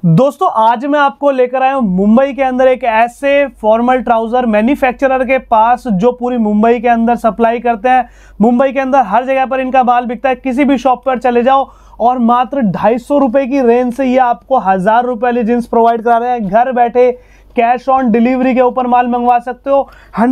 दोस्तों आज मैं आपको लेकर आया हूं मुंबई के अंदर एक ऐसे फॉर्मल ट्राउजर मैन्युफैक्चरर के पास जो पूरी मुंबई के अंदर सप्लाई करते हैं। मुंबई के अंदर हर जगह पर इनका माल बिकता है। किसी भी शॉप पर चले जाओ और मात्र 250 रुपए की रेंज से ये आपको 1000 रुपए वाली जींस प्रोवाइड करा रहे हैं। घर बैठे कैश ऑन डिलीवरी के ऊपर माल मंगवा सकते हो।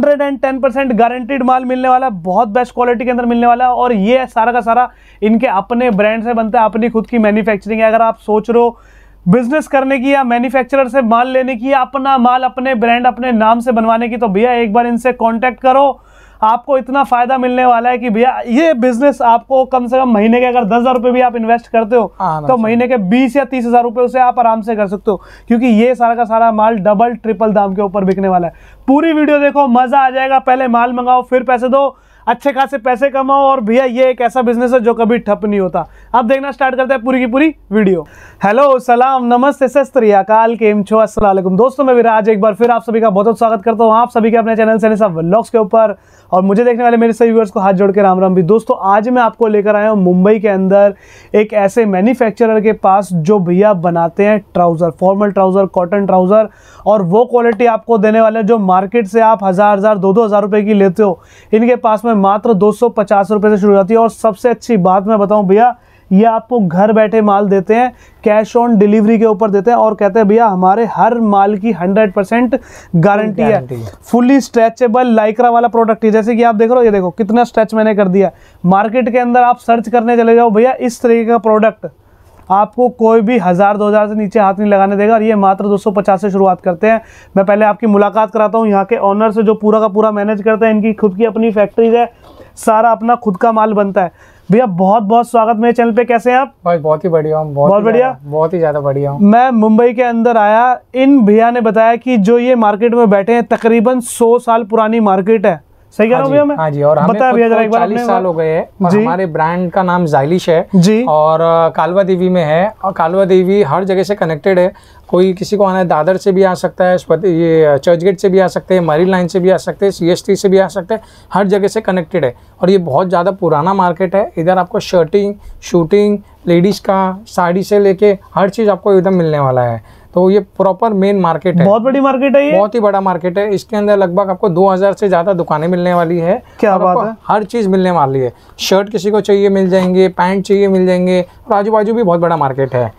110% गारंटीड माल मिलने वाला है, बहुत बेस्ट क्वालिटी के अंदर मिलने वाला है। और ये सारा का सारा इनके अपने ब्रांड से बनता है, अपनी खुद की मैन्युफैक्चरिंग है। अगर आप सोच रहे हो बिजनेस करने की या मैन्युफैक्चरर से माल लेने की या अपना माल अपने ब्रांड अपने नाम से बनवाने की, तो भैया एक बार इनसे कांटेक्ट करो। आपको इतना फायदा मिलने वाला है कि भैया ये बिजनेस आपको कम से कम महीने के अगर 10,000 रुपए भी आप इन्वेस्ट करते हो तो महीने के 20 या 30,000 रुपए उसे आप आराम से कर सकते हो, क्योंकि ये सारा का सारा माल डबल ट्रिपल दाम के ऊपर बिकने वाला है। पूरी वीडियो देखो, मजा आ जाएगा। पहले माल मंगाओ फिर पैसे दो, अच्छे खासे पैसे कमाओ। और भैया ये एक ऐसा बिजनेस है जो कभी ठप नहीं होता। अब देखना स्टार्ट करते हैं पूरी की पूरी वीडियो। हेलो, सलाम, नमस्ते, सत श्री अकाल, केम छो, अस्सलाम वालेकुम। दोस्तों मैं विराज एक बार फिर आप सभी का बहुत बहुत स्वागत करता हूँ आप सभी के अपने चैनल सैनी साहब व्लॉग्स के ऊपर। और मुझे देखने वाले मेरे सभी व्यूअर्स को हाथ जोड़ के राम राम भी। दोस्तों आज मैं आपको लेकर आया हूँ मुंबई के अंदर एक ऐसे मैन्युफैक्चरर के पास जो भैया बनाते हैं trouser, formal trouser, cotton trouser, और वो क्वालिटी आपको देने वाले हैं जो मार्केट से आप 1000 2,000 रुपए की लेते हो। इनके पास में मात्र 250 रुपए से शुरू होती है। और सबसे अच्छी बात मैं बताऊं भैया, ये आपको घर बैठे माल देते हैं, कैश ऑन डिलीवरी के ऊपर देते हैं और कहते हैं भैया हमारे हर माल की 100% गारंटी है। फुली स्ट्रेचेबल लाइक्रा वाला प्रोडक्ट है। जैसे कि आप देख रहे हो, ये देखो कितना स्ट्रेच मैंने कर दिया। मार्केट के अंदर आप सर्च करने चले जाओ भैया, इस तरीके का प्रोडक्ट आपको कोई भी 1000 2000 से नीचे हाथ नहीं लगाने देगा। और ये मात्र 250 से शुरुआत करते हैं। मैं पहले आपकी मुलाकात कराता हूँ यहाँ के ऑनर से जो पूरा का पूरा मैनेज करते हैं। इनकी खुद की अपनी फैक्ट्रीज है, सारा अपना खुद का माल बनता है। भैया बहुत बहुत स्वागत मेरे चैनल पे। कैसे हैं आप? भाई बहुत ही बढ़िया हूँ, बहुत बढ़िया, बहुत ही ज्यादा बढ़िया हूँ। मैं मुंबई के अंदर आया, इन भैया ने बताया कि जो ये मार्केट में बैठे हैं तकरीबन 100 साल पुरानी मार्केट है। सही कह रहा हूँ भैया मैं? हाँ जी, और हमें 40 साल हो गए हैं और हमारे ब्रांड का नाम ज़ाइलिश है जी। और कालवा देवी में है, और कालवा देवी हर जगह से कनेक्टेड है। कोई किसी को आना है दादर से भी आ सकता है, ये चर्च गेट से भी आ सकते हैं, मरीन लाइन से भी आ सकते हैं, CST से भी आ सकते हैं। हर जगह से कनेक्टेड है और ये बहुत ज़्यादा पुराना मार्केट है। इधर आपको शर्टिंग, शूटिंग, लेडीज़ का, साड़ी से लेके हर चीज़ आपको इधर मिलने वाला है। तो ये प्रॉपर मेन मार्केट है, बहुत बड़ी मार्केट है ये, बहुत ही बड़ा मार्केट है। इसके अंदर लगभग आपको 2000 से ज़्यादा दुकानें मिलने वाली है। क्या बात है, हर चीज़ मिलने वाली है। शर्ट किसी को चाहिए मिल जाएंगे, पैंट चाहिए मिल जाएंगे, और आजू बाजू भी बहुत बड़ा मार्केट है।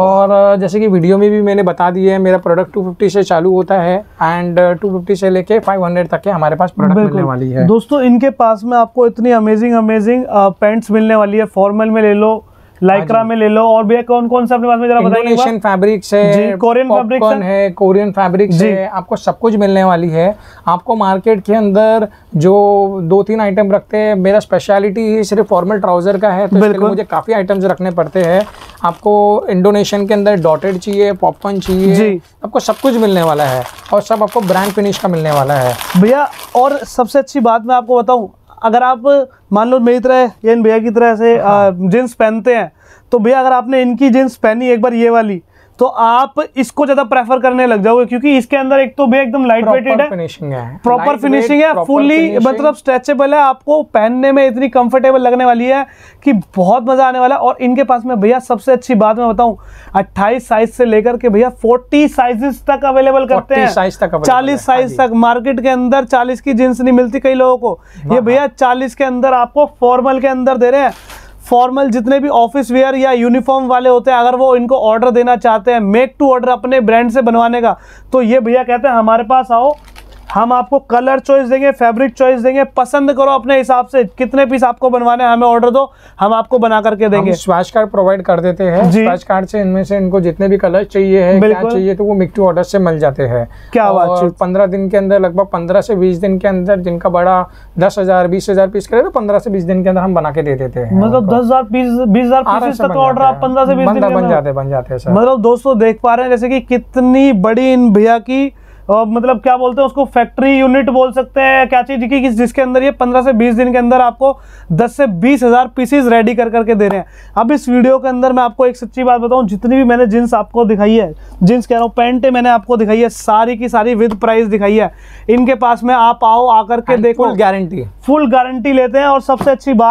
और जैसे कि वीडियो में भी मैंने बता दिया है, मेरा प्रोडक्ट 250 से चालू होता है एंड 250 से लेके 500 तक के हमारे पास प्रोडक्ट मिलने वाली है। दोस्तों इनके पास में आपको इतनी अमेजिंग पैंट्स मिलने वाली है। फॉर्मल में ले लो, लाइक्रा में ले लो, और भैया कौन कौन सा अपने पास में जरा बताइए। इंडोनेशियन फैब्रिक्स है, कोरियन फैब्रिक्स है, कोरियन फैब्रिक्स है, आपको सब कुछ मिलने वाली है। आपको मार्केट के अंदर जो 2-3 आइटम रखते हैं, मेरा स्पेशलिटी सिर्फ फॉर्मल ट्राउजर का है, तो इसके लिए मुझे काफ़ी आइटम्स रखने पड़ते हैं। आपको इंडोनेशियन के अंदर डॉटेड चाहिए, पॉपकॉर्न चाहिए, आपको सब कुछ मिलने वाला है और सब आपको ब्रांड फिनिश का मिलने वाला है भैया। और सबसे अच्छी बात मैं आपको बताऊं, अगर आप मान लो मेरी तरह या इन भैया की तरह से जींस पहनते हैं, तो भैया अगर आपने इनकी जींस पहनी एक बार ये वाली, तो आप इसको ज्यादा प्रेफर करने लग जाओगे, क्योंकि इसके अंदर एक तो भैया एकदम लाइट वेटेड है, फिनिशिंग है, प्रॉपर फिनिशिंग है, फुली मतलब स्ट्रेचेबल है। आपको पहनने में इतनी कंफर्टेबल लगने वाली है कि बहुत मजा आने वाला है। और इनके पास में भैया सबसे अच्छी बात मैं बताऊं, 28 साइज से लेकर के भैया 40 साइजेस तक अवेलेबल करते हैं, 40 साइज तक। मार्केट के अंदर 40 की जींस नहीं मिलती कई लोगों को, ये भैया 40 के अंदर आपको फॉर्मल के अंदर दे रहे हैं। फॉर्मल जितने भी ऑफिस वेयर या यूनिफॉर्म वाले होते हैं, अगर वो इनको ऑर्डर देना चाहते हैं मेक टू ऑर्डर अपने ब्रांड से बनवाने का, तो ये भैया कहते हैं हमारे पास आओ, हम आपको कलर चॉइस देंगे, फैब्रिक चॉइस देंगे, पसंद करो अपने हिसाब से, कितने पीस आपको बनवाने हैं हमें ऑर्डर दो, हम आपको बना करके देंगे। स्वैच कार्ड प्रोवाइड कर देते हैं, स्वैच कार्ड से इनमें से इनको जितने भी कलर चाहिए है, क्या चाहिए, तो वो मेक टू ऑर्डर से मिल जाते हैं। क्या बात है। 15 दिन के अंदर, लगभग 15 से 20 दिन के अंदर, जिनका बड़ा 10,000 20,000 पीस करे तो 15 से 20 दिन के अंदर हम बना के दे देते हैं। मतलब 10,000 पीस 20,000 पीस तक ऑर्डर आप 15 से 20 दिन बन जाते हैं सर। मतलब दोस्तों देख पा रहे हैं जैसे कि कितनी बड़ी इन भैया की मतलब क्या बोलते हैं उसको, फैक्ट्री यूनिट बोल सकते हैं, क्या चीज की, जिसके अंदर ये 15 से 20 दिन के अंदर आपको 10 से 20,000 पीसेस रेडी कर करके दे रहे हैं। अब इस वीडियो के अंदर मैं आपको एक सच्ची बात बताऊं, जितनी भी मैंने जींस आपको दिखाई है, जींस कह रहा हूँ, पैंट मैंने आपको दिखाई है, सारी की सारी विद प्राइस दिखाई है। इनके पास में आप आओ, आकर के देखो, फुल गारंटी लेते हैं। और सबसे अच्छी बात,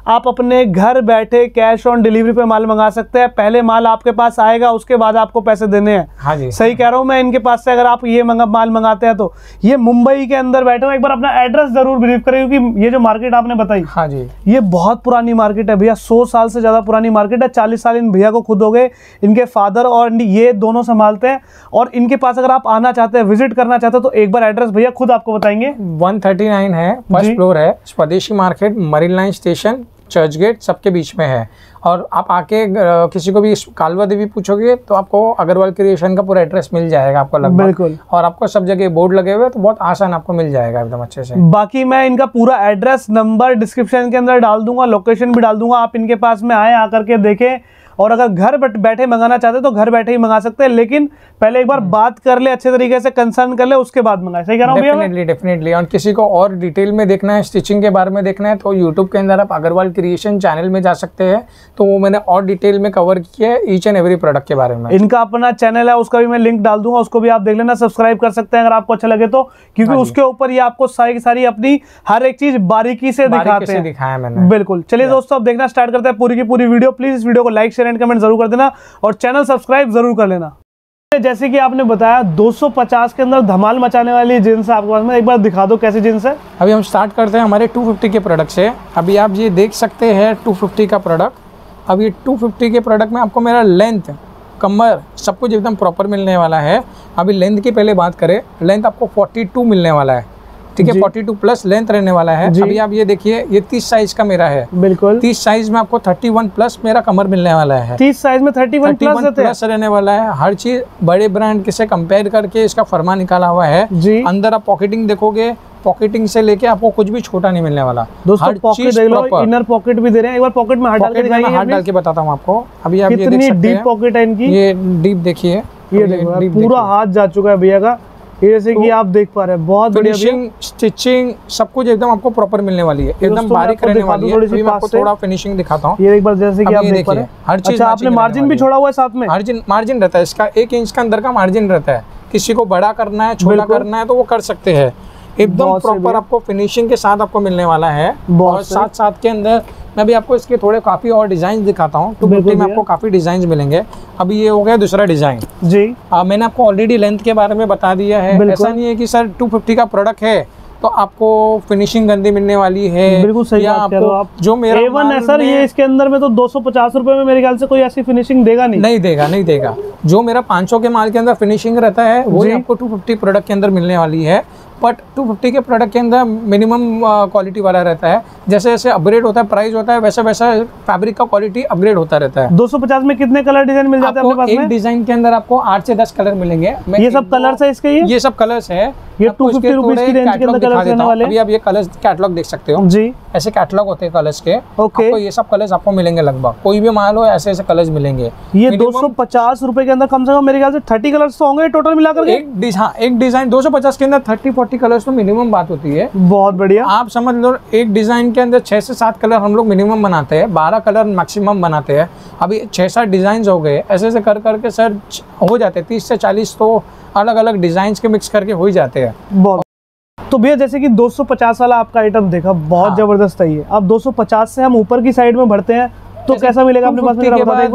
आप अपने घर बैठे कैश ऑन डिलीवरी पे माल मंगा सकते हैं। पहले माल आपके पास आएगा, उसके बाद आपको पैसे देने हैं। हाँ जी, सही कह रहा हूँ मैं इनके पास से, अगर आप ये माल मंगाते हैं तो। ये मुंबई के अंदर बैठे हो, एक बार अपना एड्रेस जरूर ब्रीफ करें, क्योंकि ये जो मार्केट आपने बताई, हाँ जी, ये बहुत पुरानी मार्केट है भैया, 100 साल से ज्यादा पुरानी मार्केट है। 40 साल इन भैया को खुद हो गए, इनके फादर और ये दोनों संभालते हैं। और इनके पास अगर आप आना चाहते हैं, विजिट करना चाहते हैं, तो एक बार एड्रेस भैया खुद आपको बताएंगे। 139 है, फर्स्ट फ्लोर है, Swadeshi market, Marine Line station, Churchgate सबके बीच में है। और आप आके किसी को भी कालवा देवी पूछोगे तो आपको अग्रवाल क्रिएशन का पूरा एड्रेस मिल जाएगा आपको लगभग। बिल्कुल। और आपको सब जगह बोर्ड लगे हुए, तो बहुत आसान आपको मिल जाएगा एकदम अच्छे से। बाकी मैं इनका पूरा एड्रेस नंबर डिस्क्रिप्शन के अंदर डाल दूंगा, लोकेशन भी डाल दूंगा। आप इनके पास में आए, आकर के देखें। और अगर घर बैठे मंगाना चाहते हैं तो घर बैठे ही मंगा सकते हैं, लेकिन पहले एक बार बात कर ले, अच्छे तरीके से कंसर्न कर ले, उसके बाद मंगाए। सही कह रहा हूं भैया? डेफिनेटली। और किसी को और डिटेल में देखना है, स्टिचिंग के बारे में देखना है, तो यूट्यूब के अंदर आप अग्रवाल क्रिएशन चैनल में जा सकते हैं। तो वो मैंने और डिटेल में कवर किया है ईच एंड एवरी प्रोडक्ट के बारे में। इनका अपना चैनल है, उसका भी मैं लिंक डाल दूंगा, उसको भी आप देख लेना, सब्सक्राइब कर सकते हैं अगर आपको अच्छा लगे तो, क्योंकि उसके ऊपर ये आपको सारी अपनी हर एक चीज बारीकी से दिखाते हैं। दिखाया मैंने। बिल्कुल। चलिए दोस्तों, अब देखना स्टार्ट करते हैं पूरी की पूरी वीडियो। प्लीज इस वीडियो को लाइक, शेयर एंड कमेंट जरूर कर देना, और चैनल सब्सक्राइब जरूर कर लेना। जैसे कि आपने बताया 250 के अंदर धमाल मचाने वाली जींस है आपके पास में, एक बार दिखा दो कैसी जींस है। अभी हम स्टार्ट करते हैं हमारे 250 के प्रोडक्ट से। अभी आप ये देख सकते हैं 250 का प्रोडक्ट। अब ये 250 के प्रोडक्ट में आपको मेरा लेंथ, कमर, सब कुछ एकदम प्रॉपर मिलने वाला है। अभी लेंथ की पहले बात करें, लेंथ आपको 42 मिलने वाला है, ठीक है, 42 प्लस लेंथ रहने वाला है। अभी आप ये देखिए, ये 30 साइज का मेरा है। बिल्कुल। 30 साइज में आपको 31 प्लस मेरा कमर मिलने वाला है। 30 साइज में 31 प्लस रहने वाला है। हर चीज बड़े ब्रांड के से कंपेयर करके इसका फरमा निकाला हुआ है जी। अंदर आप पॉकेटिंग देखोगे, पॉकेटिंग से लेके आपको कुछ भी छोटा नहीं मिलने वाला। दोस्तों पॉकेट देख लो, इनर पॉकेट भी दे रहे हैं। एक बार पॉकेट में हाथ डाल के दिखाइए। हाथ डाल के बताता हूँ आपको। अभी आप ये देख कितनी सकते डीप पॉकेट है इनकी। ये डीप देखिए, ये देखो पूरा हाथ जा चुका है भैया का, जैसे कि आप देख पा रहे हैं। बहुत फिनिशिंग, स्टिचिंग सब कुछ एकदम आपको प्रॉपर मिलने वाली है, एकदम बारीक रहने वाली है। मैं आपको थोड़ा फिनिशिंग दिखाता हूँ। ये एक बार जैसे कि आप देख पा रहे हैं, हर चीज। अच्छा, आपने मार्जिन भी छोड़ा हुआ है साथ में? मार्जिन रहता है इसका, 1 इंच का अंदर का मार्जिन रहता है। किसी को बड़ा करना है, छोटा करना है तो वो कर सकते हैं। एकदम प्रॉपर आपको फिनिशिंग के साथ आपको मिलने वाला है। और साथ साथ के अंदर मैं भी आपको इसके थोड़े काफी और डिजाइन दिखाता हूँ। 250 में आपको काफी डिजाइन मिलेंगे। अभी ये हो गया दूसरा डिजाइन जी। मैंने आपको ऑलरेडी लेंथ के बारे में बता दिया है। ऐसा नहीं है कि सर 250 का प्रोडक्ट है तो आपको फिनिशिंग गंदी मिलने वाली है। बिल्कुल सही बात कह रहे हो आप। जो मेरा A1 है सर, ये इसके अंदर में तो 250 रुपए में मेरे ख्याल से कोई ऐसी फिनिशिंग देगा नहीं देगा। जो मेरा 500 के माल के अंदर फिनिशिंग रहता है वो आपको 250 प्रोडक्ट के अंदर मिलने वाली है। बट 250 के प्रोडक्ट के अंदर मिनिमम क्वालिटी वाला रहता है। जैसे जैसे अपग्रेड होता है, प्राइस होता है, वैसा वैसा फैब्रिक का क्वालिटी अपग्रेड होता रहता है। 250 में कितने कलर डिजाइन मिल जाते हैं आपके पास में? एक डिजाइन के अंदर आपको 8 से 10 कलर मिलेंगे। ये सब कलर्स है इसके? ये सब कलर्स है। ये 250 रुपीस की रेंज के अंदर कलर्स रहने वाले हैं। अभी आप ये कलर्स कैटलॉग देख सकते हो जी। ऐसे कैटलॉग होते हैं कलर्स के। आपको ये सब कलर्स आपको मिलेंगे लगभग, कोई भी माल हो ऐसे ऐसे कलर्स मिलेंगे। ये 250 रुपए के अंदर कम से कम मेरे ख्याल से 30 कलर्स तो होंगे टोटल मिलाकर। एक डिजाइन 250 के अंदर 30-40 कलर्स तो मिनिमम बात होती है। बहुत बढ़िया। आप समझ लो एक डिजाइन के अंदर 6 से 7 कलर हम लोग मिनिमम बनाते हैं, 12 कलर मैक्सिमम बनाते हैं। अभी 6-7 डिजाइन हो गए, ऐसे ऐसे कर करके सर हो जाते हैं 30 से 40 तो अलग अलग डिजाइन के मिक्स करके हो ही जाते हैं। बहुत। तो भैया जैसे कि 250 वाला आपका आइटम देखा, बहुत जबरदस्त है ये। अब 250 से हम ऊपर की साइड में बढ़ते हैं तो कैसा मिलेगा अपने पास?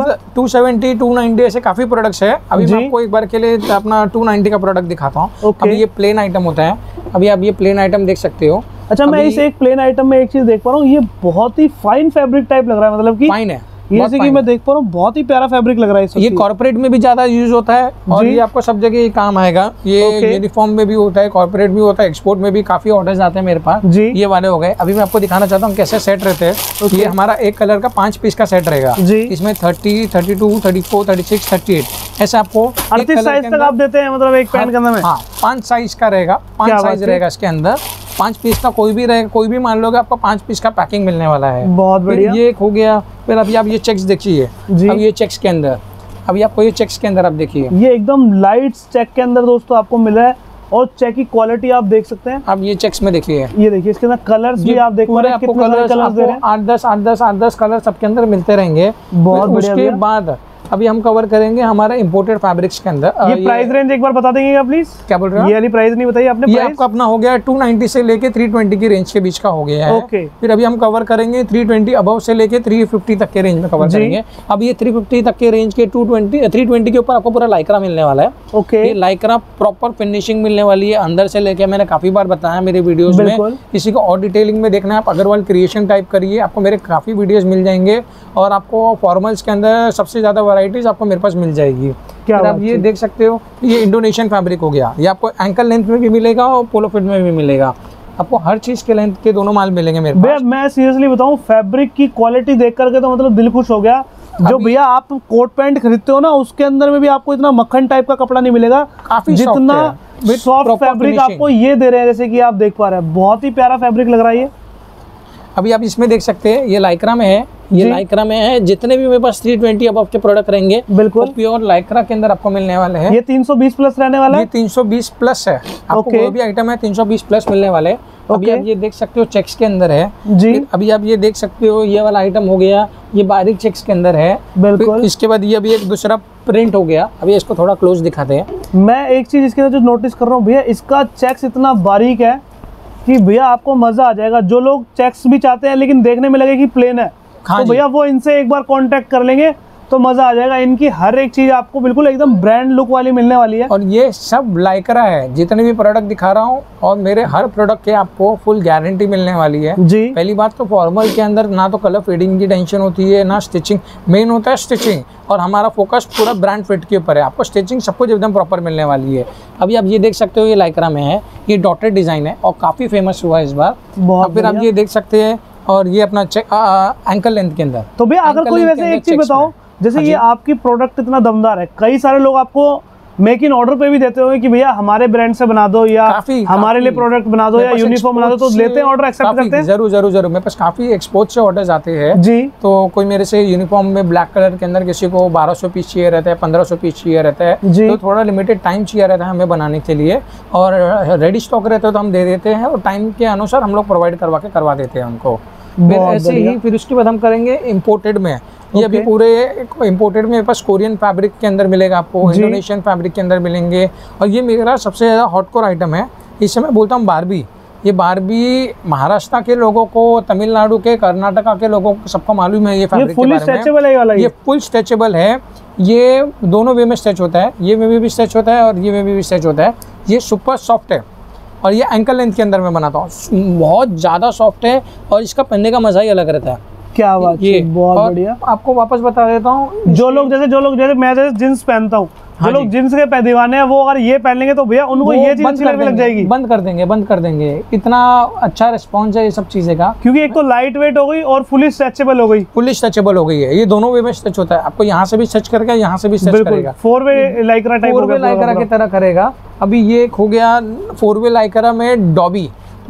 270, 290 ऐसे काफी प्रोडक्ट्स है। अभी मैं आपको एक बार के लिए अपना 290 का प्रोडक्ट दिखाता हूँ। अभी ये प्लेन आइटम होता है। अभी आप ये प्लेन आइटम देख सकते हो। अच्छा, मैं इस एक प्लेन आइटम में एक चीज देख पा रहा हूँ, ये बहुत ही फाइन फैब्रिक टाइप लग रहा है, मतलब कि फाइन है। जैसे कि मैं देख पा रहा हूँ बहुत ही प्यारा फैब्रिक लग रहा है। ये कॉर्पोरेट में भी ज्यादा यूज होता है और ये आपको सब जगह काम आएगा। ये यूनिफॉर्म में भी होता है, कॉर्पोरेट भी होता है, एक्सपोर्ट में भी काफी ऑर्डर्स आते हैं मेरे पास जी। ये वाले हो गए। अभी मैं आपको दिखाना चाहता हूँ कैसे सेट रहते हैं। ये हमारा एक कलर का 5 पीस का सेट रहेगा जी। इसमें 30, 32, 34, 36, 38 ऐसे आपको 38 साइज तक आप देते हैं, मतलब एक पैंट के अंदर में। हाँ, 5 साइज का रहेगा, 5 साइज रहेगा इसके अंदर। 5 पीस का कोई भी रहेगा, कोई भी मान लोगे आपको 5 पीस का पैकिंग मिलने वाला है। बहुत बढ़िया। ये एक हो गया। फिर अभी आप ये चेक्स देखिए। अब ये चेक्स के अंदर, अभी आपको ये चेक्स के अंदर आप देखिए, ये एकदम लाइट चेक के अंदर दोस्तों आपको मिला है। और चेक की क्वालिटी आप देख सकते हैं। अब ये चेक्स में देखिए, ये देखिए इसके अंदर कलर्स भी आप देख पा रहे हैं। कितने कलर्स दे रहे हैं? 8-10 कलर सबके अंदर मिलते रहेंगे। बहुत बढ़िया। उसके बाद अभी हम कवर करेंगे हमारा इंपोर्टेड फैब्रिक्स के अंदर। ये प्राइस रेंज एक बार बता देंगे आप प्लीज? क्या बोल रहे हैं? ये वाली प्राइस नहीं बताइए आपने। ये आपका अपना हो गया 290 से लेके 320 की रेंज के बीच का हो गया है। ओके। फिर अभी हम कवर करेंगे 320 अबव से लेके 350 तक के रेंज में कवर करेंगे। अब ये 350 तक के रेंज के 320 के ऊपर आपको पूरा लाइक्रा मिलने वाला है। ओके। ये लाइक्रा प्रॉपर फिनिशिंग मिलने वाली है अंदर से लेके। मैंने काफी बार बताया मेरे वीडियोस में, किसी को और डिटेलिंग में देखना है आप अग्रवाल क्रिएशन टाइप करिए, आपको मेरे काफी वीडियोस मिल जाएंगे। और आपको फॉर्मल्स के अंदर सबसे ज्यादा वैरायटीज आपको मेरे पास मिल जाएगी। क्या आप ये देख सकते हो, ये इंडोनेशियन फैब्रिक हो गया। ये आपको एंकल लेंथ में भी मिलेगा और पोलो फिट में भी मिलेगा। आपको हर चीज के लेंथ के दोनों माल मिलेंगे मेरे पास। मैं सीरियसली बताऊं, फैब्रिक की क्वालिटी देख करके तो मतलब दिल खुश हो गया। जो भैया आप कोट पैंट खरीदते हो ना, उसके अंदर में भी आपको इतना मक्खन टाइप का कपड़ा नहीं मिलेगा। काफी जितना सॉफ्ट फैब्रिक आपको ये दे रहे हैं, जैसे कि आप देख पा रहे हैं, बहुत ही प्यारा फैब्रिक लग रहा है ये। अभी आप इसमें देख सकते हैं, ये लाइक्रा में है, ये लाइक्रा में है। जितने भी मेरे पास 320 अबव के प्रोडक्ट रहेंगे बिल्कुल प्योर लाइक्रा के अंदर आपको मिलने वाले हैं। ये 320 प्लस रहने वाला है। ये 320 प्लस है। आपको वो भी आइटम है 320 प्लस मिलने वाले। अभी आप ये देख सकते हो चेक्स के अंदर है जी। अभी आप ये देख सकते हो, ये वाला आइटम हो गया, ये बारीक चेक्स के अंदर है बिल्कुल। इसके बाद ये अभी एक दूसरा प्रिंट हो गया। अभी इसको थोड़ा क्लोज दिखाते हैं। मैं एक चीज इसके अंदर जो नोटिस कर रहा हूँ भैया, इसका चेक्स इतना बारीक है कि भैया आपको मजा आ जाएगा। जो लोग चेक्स भी चाहते हैं लेकिन देखने में लगे कि प्लेन है, तो भैया वो इनसे एक बार कांटेक्ट कर लेंगे तो मजा आ जाएगा। इनकी हर एक चीज आपको बिल्कुल एकदम ब्रांड लुक वाली मिलने वाली है। और ये सब लाइक्रा है, जितने भी प्रोडक्ट दिखा रहा हूँ, और मेरे हर प्रोडक्ट के आपको फुल गारंटी मिलने वाली है जी। पहली बात तो फॉर्मल के अंदर ना तो कलर फेडिंग की टेंशन होती है, ना स्टिचिंग। मेन होता है स्टिचिंग, और हमारा फोकस पूरा ब्रांड फिट के ऊपर है। आपको स्टिचिंग सब कुछ एकदम प्रॉपर मिलने वाली है। अभी आप ये देख सकते हो, ये लाइक्रा में है, ये डॉटेड डिजाइन है और काफी फेमस हुआ है इस बार। फिर आप ये देख सकते हैं, और ये अपना एंकल लेंथ के अंदर। तो भैया अगर कोई वैसे एक चीज बताओ, जैसे ये आपकी प्रोडक्ट इतना दमदार है, कई सारे लोग आपको मेक इन ऑर्डर पे भी देते होंगे कि भैया हमारे ब्रांड से बना दो, या हमारे लिए प्रोडक्ट बना दो, या यूनिफॉर्म बना दो, तो लेते हैं ऑर्डर, एक्सेप्ट करते हैं? जरूर जरूर जरूर। मेरे पास काफी एक्सपोर्ट से ऑर्डर्स आते हैं जी। तो कोई मेरे से यूनिफॉर्म में ब्लैक कलर के अंदर किसी को 1200 पीस चाहिए रहता है, 1500 पीस चाहिए रहता है जी। तो थोड़ा लिमिटेड टाइम चाहिए रहता है हमें बनाने के लिए, और रेडी स्टॉक रहता है तो हम दे देते हैं, और टाइम के अनुसार हम लोग प्रोवाइड करवा देते हैं उनको। फिर ऐसे ही फिर उसके बाद हम करेंगे इम्पोर्टेड में। ये अभी पूरे इम्पोर्टेड में मेरे पास कोरियन फैब्रिक के अंदर मिलेगा आपको, इंडोनेशियन फैब्रिक के अंदर मिलेंगे। और ये मेरा सबसे ज़्यादा हॉटकोर आइटम है। इसे मैं बोलता हूँ बारबी। ये बारबी महाराष्ट्र के लोगों को, तमिलनाडु के, कर्नाटका के लोगों को सबको मालूम है ये फैब्रिक के बारे में। ये फुल स्ट्रेचेबल है। ये दोनों वे में स्ट्रेच होता है, ये में भी स्ट्रेच होता है और ये में भी स्ट्रेच होता है। ये सुपर सॉफ्ट है, और ये एंकल लेंथ के अंदर मैं बनाता हूँ। बहुत ज़्यादा सॉफ्ट है, और इसका पहनने का मज़ा ही अलग रहता है। क्या बात है, बहुत बढ़िया। आपको वापस बता देता हूँ, जो लोग जैसे मैं जींस पहनता हूँ, जो लोग जींस के दीवाने हैं, वो अगर ये पहन लेंगे तो भैया उनको ये चीज अच्छी लगने लग जाएगी। बंद कर देंगे। इतना अच्छा रिस्पॉन्स है ये सब चीजें का, क्योंकि एक तो लाइट वेट हो गई और फुली स्ट्रेचेबल हो गई। है। ये दोनों वे में स्ट्रेच होता है। आपको यहाँ से भी स्ट्रेच करेगा, यहाँ से भी स्ट्रेच करेगा। 4 वे लाइक्रा की तरह करेगा। अभी ये हो गया 4 वे लाइक्रा में डॉबी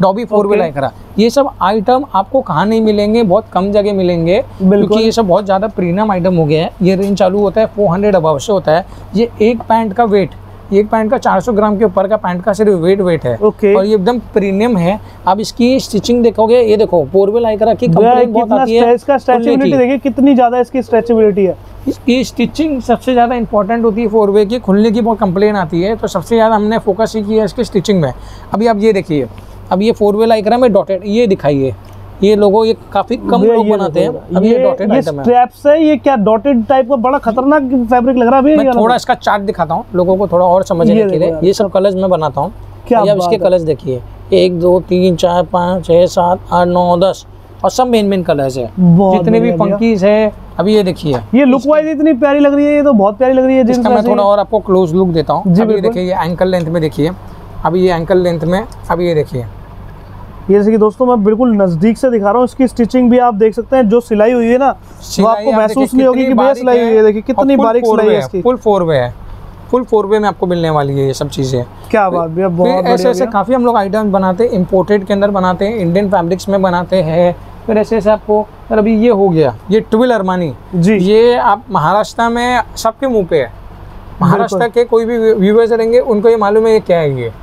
4 वे लाइक्रा। ये सब आइटम आपको कहाँ नहीं मिलेंगे, बहुत कम जगह मिलेंगे, क्योंकि ये सब बहुत ज़्यादा प्रीमियम आइटम हो गया है। ये रेंज चालू होता है 400 अबव से होता है। ये एक पैंट का वेट, एक पैंट का 400 ग्राम के ऊपर का पैंट का सिर्फ वेट है। और ये एकदम प्रीमियम है। अब इसकी स्टिचिंग देखोगे, ये देखो 4 वे लाइक्रा की कंप्लेंट बहुत आती है। इसका स्ट्रेचेबिलिटी देखिए कितनी ज़्यादा इसकी स्ट्रेचेबिलिटी है। इसकी स्टिचिंग सबसे ज़्यादा इंपॉर्टेंट होती है 4 वे की। खुलने की बहुत कंप्लेन आती है, तो सबसे ज़्यादा हमने फोकस ही किया इसकी स्टिचिंग में। अभी आप ये देखिए, अब ये 4 वे लाइक्रा में डॉटेड, ये दिखाइए, ये लोगो ये काफी कम लोग बनाते हैं। अब ये डॉटेड आइटम है। स्ट्रैप्स है, ये क्या डॉटेड टाइप का बड़ा खतरनाक फैब्रिक लग रहा है। मैं थोड़ा इसका चार्ट दिखाता हूँ लोगों को थोड़ा और समझने के लिए। ये सब कलर्स मैं बनाता हूँ। अब इसके कलर्स देखिए, 1 2 3 4 5 6 7 8 9 10, और सब मेन कलर्स है, जितने भी फंकीज है। अभी ये देखिए, ये लुक वाइज इतनी प्यारी लग रही है, ये तो बहुत प्यारी लग रही है। जिसका मैं थोड़ा और आपको क्लोज लुक देता हूँ। अभी ये देखिए, ये एंकल लेंथ में देखिए, अभी ये एंकल लेंथ में, अभी ये देखिए, जैसे कि दोस्तों मैं बिल्कुल नजदीक से दिखा रहा हूँ। इसकी स्टिचिंग भी आप देख सकते हैं, जो सिलाई हुई है ना, वो आपको महसूस नहीं होगी कि भैया सिलाई हुई है। देखिए कितनी बारीक सिलाई है इसकी। फुल 4 वे है, फुल 4 वे में आपको मिलने वाली है ये सब चीजें। क्या बात भैया, बहुत ऐसे काफी हम लोग आइटम बनाते हैं, इम्पोर्टेड के अंदर बनाते हैं, इंडियन फैब्रिक्स में बनाते हैं। फिर ऐसे आपको, अभी ये हो गया, ये ट्विल अरमानी जी। ये आप महाराष्ट्र में सबके मुंह पे है। महाराष्ट्र के कोई भी व्यूवर्स रहेंगे उनको ये मालूम है ये क्या है।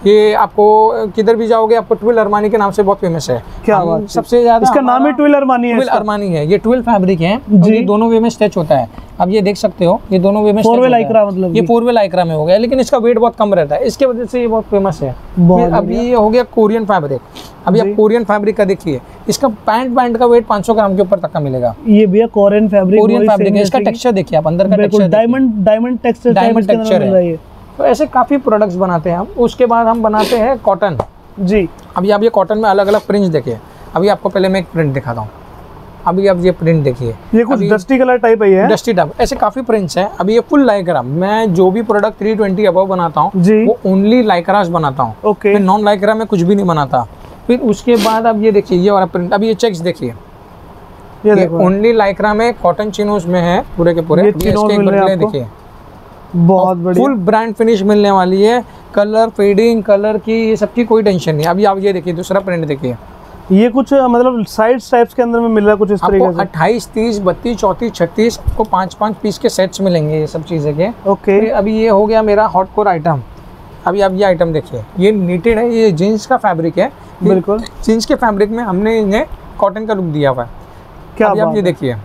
ये आपको किधर भी जाओगे आपको ट्विल अरमानी के नाम से बहुत फेमस है। क्या बात, सबसे ज्यादा इसका नाम ही ट्विल अरमानी है। ट्विल अरमानी है, ये ट्विल फैब्रिक है, ये दोनों वे में स्टिच होता है। अब ये देख सकते हो ये दोनों वे में 4 वे लाइक्रा, मतलब ये 4 वे लाइक्रा में हो गया, लेकिन इसका वेट बहुत कम रहता है, इसके वजह से ये बहुत फेमस है। अभी ये हो गया कोरियन फैब्रिक। अभी आप कोरियन फैब्रिक का देखिए, इसका पैंट का वेट 500 ग्राम के ऊपर तक का मिलेगा। ये भी कोरियन फैब्रिक है, इसका टेक्सचर देखिए आप, अंदर का टेक्सचर डायमंड टेक्सचर है। तो ऐसे काफी प्रोडक्ट्स बनाते हैं हम। उसके बाद हम बनाते हैं कॉटन जी। अभी आप ये कॉटन में अलग अलग प्रिंट्स देखिए। अभी आपको पहले मैं एक प्रिंट दिखाता हूँ। अभी आप ये प्रिंट देखिए, ये कुछ डस्टी कलर टाइप है, डस्टी टाइप, ऐसे काफी प्रिंट्स हैं। अभी ये फुल लाइक्रा, मैं जो भी प्रोडक्ट 320 अबव बनाता हूँ वो ओनली लाइक्रास बनाता हूँ। ओके, नॉन लाइक्रा में कुछ भी नहीं बनाता। फिर उसके बाद अब ये देखिए ये वाला प्रिंट, अभी ये चेक्स देखिए, ये ओनली लाइक्रा में कॉटन चिनोज में है पूरे के पूरे। देखिए बहुत बढ़िया, फुल ब्रांड फिनिश मिलने वाली है। कलर फेडिंग, कलर की ये सबकी कोई टेंशन नहीं। अभी आप ये देखिए दूसरा प्रिंट देखिए, ये कुछ मतलब साइड्स टाइप्स के अंदर में मिल रहा है कुछ इस तरीके से। 28, 30, 32, 34, 36 आपको 5-5 पीस के सेट्स मिलेंगे ये सब चीज़ें के। ओके, अभी ये हो गया मेरा हॉट कोर आइटम। अभी आप ये आइटम देखिए, ये नीटेड है, ये जीन्स का फैब्रिक है। बिल्कुल जीन्स के फैब्रिक में हमने इन्हें कॉटन का लुक दिया हुआ है। क्या आप ये देखिए,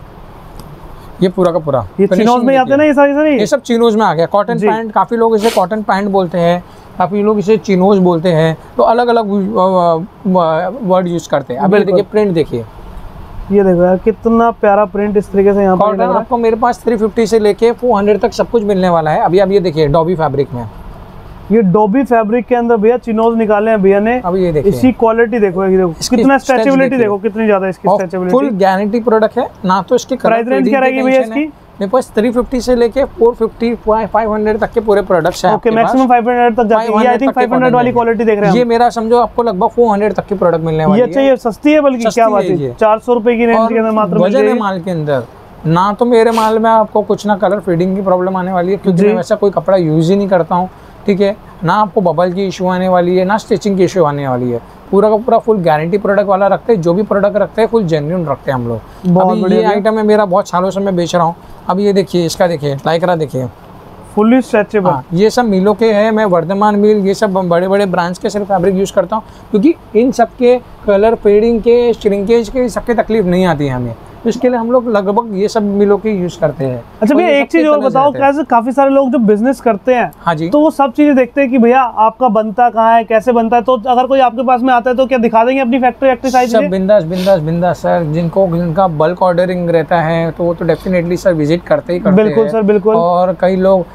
ये पूरा का पूरा ये चिनोज में आते हैं ना, ये सारे ये सब चिनोज में आ गया। कॉटन पैंट, काफी लोग इसे कॉटन पैंट बोलते हैं, काफी लोग इसे चिनोज बोलते हैं, तो अलग अलग वर्ड यूज करते हैं। अभी देखिए प्रिंट देखिए, ये देखो यार कितना प्यारा प्रिंट इस तरीके से यहाँ पर। कॉटन आपको मेरे पास 350 से लेके 400 तक सब कुछ मिलने वाला है। अभी आप ये देखिए डॉबी फैब्रिक में, ये डॉबी फैब्रिक के अंदर भैया चिनोज निकाले हैं भैया ने। अभी ये देखिए इसकी क्वालिटी देखो, ये देखो कितना स्ट्रेचेबिलिटी, देखो कितनी ज्यादा इसकी स्ट्रेचेबिलिटी। फुल गारंटी प्रोडक्ट है ना। तो इसकी प्राइस रेंज क्या रहेगी भैया इसकी? मेरे पास 350 से लेके 450 500 तक के पूरे प्रोडक्ट्स हैं। ओके, मैक्सिमम 500 तक जाती है। आई थिंक 500 वाली क्वालिटी देख रहे हैं ये मेरा समझो आपको लगभग 400 तक की प्रोडक्ट मिलने वाली है। ये अच्छा, ये सस्ती है, बल्कि क्या बात है, 400 रुपए की रेंज के अंदर मात्र वजन है माल के अंदर। ना तो मेरे माल में आपको कुछ ना कलर फीडिंग की प्रॉब्लम आने वाली है, क्योंकि मैं वैसा कोई कपड़ा यूज ही नहीं करता हूँ, ठीक है। ना आपको बबल की इशू आने वाली है, ना स्टिचिंग की इशू आने वाली है। पूरा का पूरा फुल गारंटी प्रोडक्ट वाला रखते हैं। जो भी प्रोडक्ट रखते हैं फुल जेन्युइन रखते हैं हम लोग। अभी ये आइटम है मेरा, बहुत सालों से मैं बेच रहा हूँ। अब ये देखिए, इसका देखिए लाइक्रा देखिए, फुल्ली स्ट्रेचेबल। ये सब मिलों के हैं, मैं वर्धमान मिल, ये सब बड़े बड़े ब्रांड्स के सिर्फ फैब्रिक यूज करता हूँ, क्योंकि इन सब के कलर फेडिंग के, श्रिंकेज के सबके तकलीफ नहीं आती है हमें। तो इसके लिए हम लोग लगभग ये सब मिलों के यूज करते हैं। अच्छा भैया एक चीज और बताओ, कैसे काफी सारे लोग जो बिजनेस करते हैं, हाँ जी, तो वो सब चीजें देखते हैं कि भैया आपका बनता कहाँ है, कैसे बनता है। तो अगर कोई आपके पास में आता है तो क्या दिखा देंगे अपनी फैक्ट्री साइज? सब बिंदास बिंदास बिंदास सर। जिनका बल्क ऑर्डरिंग रहता है तो वो तो डेफिनेटली सर विजिट करते ही करते हैं। बिल्कुल सर, बिल्कुल। और कई लोग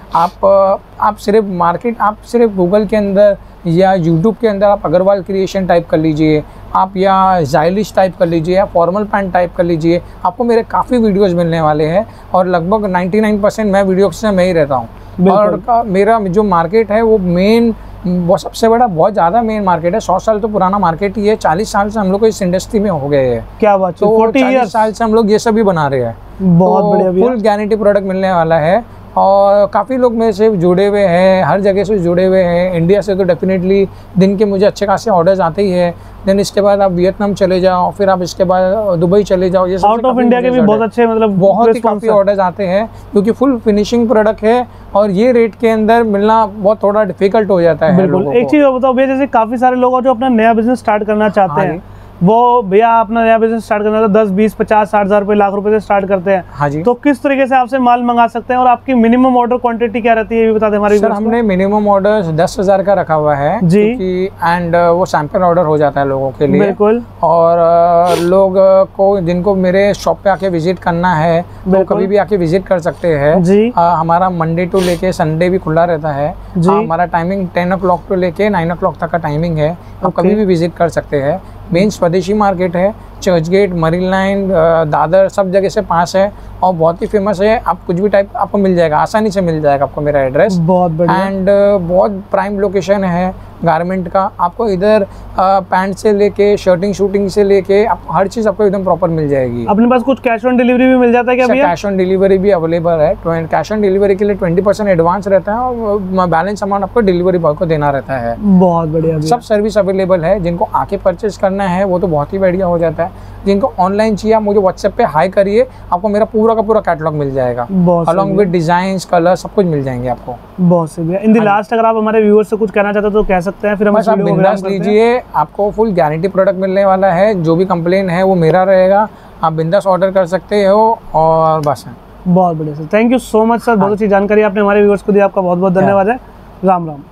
आप सिर्फ मार्केट, आप सिर्फ गूगल के अंदर या यूट्यूब के अंदर आप अग्रवाल क्रिएशन टाइप कर लीजिए आप, या जाइलिश टाइप कर लीजिए, या फॉर्मल पैंट टाइप कर लीजिए, आपको मेरे काफ़ी वीडियोस मिलने वाले हैं। और लगभग 99% मैं वीडियो से मैं ही रहता हूँ। और मेरा जो मार्केट है वो मेन, वो सबसे बड़ा, बहुत ज़्यादा मेन मार्केट है। 100 साल तो पुराना मार्केट ही है। 40 साल से हम लोग इस इंडस्ट्री में हो गए हैं। क्या बात है, तो 40 साल से हम लोग ये सभी बना रहे हैं। बहुत बढ़िया, फुल गारंटी प्रोडक्ट मिलने वाला है। और काफ़ी लोग मेरे से जुड़े हुए हैं, हर जगह से जुड़े हुए हैं। इंडिया से तो डेफिनेटली दिन के मुझे अच्छे खासे ऑर्डर्स आते ही है। देन इसके बाद आप वियतनाम चले जाओ, फिर आप इसके बाद दुबई चले जाओ। ये आउट ऑफ इंडिया के भी बहुत अच्छे, मतलब बहुत ही काफ़ी ऑर्डर्स आते हैं, क्योंकि फुल फिनिशिंग प्रोडक्ट है और ये रेट के अंदर मिलना बहुत थोड़ा डिफिकल्ट हो जाता है। बिल्कुल। एक चीज़ बताओ भैया, जैसे काफ़ी सारे लोग जो अपना नया बिजनेस स्टार्ट करना चाहते हैं, वो भैया अपना नया बिजनेस स्टार्ट करना था 10, 20, 50, 60 हज़ार रुपये, लाख रुपए से स्टार्ट करते हैं। हाँ जी। तो किस तरीके से आपसे माल मंगा सकते हैं और आपकी मिनिमम ऑर्डर क्वांटिटी क्या रहती है, ये भी बता दें हमारे। सर हमने मिनिमम ऑर्डर 10,000 का रखा हुआ है जी, एंड वो सैंपल ऑर्डर हो जाता है लोगों के लिए। बिल्कुल। और लोग को जिनको मेरे शॉप पे आके विजिट करना है तो कभी भी आके विजिट कर सकते हैं जी। हमारा मंडे टू लेके संडे भी खुला रहता है जी। हमारा टाइमिंग 10 o'clock to लेके 9 o'clock तक का टाइमिंग है। आप कभी भी विजिट कर सकते हैं। मेन स्वदेशी मार्केट है, Churchgate, Marine Line, Dadar, सब जगह से पास है और बहुत ही फेमस है। आप कुछ भी टाइप आपको मिल जाएगा, आसानी से मिल जाएगा आपको मेरा एड्रेस। बहुत बढ़िया। एंड बहुत प्राइम लोकेशन है गारमेंट का। आपको इधर पैंट से लेके शर्टिंग शूटिंग से लेके आपको हर चीज़ आपको एकदम प्रॉपर मिल जाएगी। अपने पास कुछ कैश ऑन डिलीवरी भी मिल जाता है क्या भैया? कैश ऑन डिलीवरी भी अवेलेबल है। कैश ऑन डिलीवरी के लिए 20% एडवांस रहता है और बैलेंस अमाउंट आपको डिलीवरी बॉय को देना रहता है। बहुत बढ़िया। सब सर्विस अवेलेबल है। जिनको आके परचेज करना है वो तो बहुत ही बढ़िया हो जाता है। जिनको ऑनलाइन चाहिए आप मुझे व्हाट्सएप पे हाई करिए, आपको मेरा पूरा का पूरा कैटलॉग मिल जाएगा, अलॉन्ग विद डिजाइन, कलर, सब कुछ मिल जाएंगे आपको। बहुत सही भैया। इन द लास्ट अगर आप हमारे व्यूअर्स से कुछ कहना चाहते हो तो कह सकते हैं, फिर हम आप बिंदास लीजिए, आपको फुल गारंटी प्रोडक्ट मिलने वाला है, जो भी कंप्लेन है वो मेरा रहेगा, आप बिंदास ऑर्डर कर सकते हो और बस है। बहुत बढ़िया sir, thank you so much sir, बहुत अच्छी जानकारी आपने हमारे व्यूअर्स को दी, आपका बहुत बहुत धन्यवाद है। राम राम।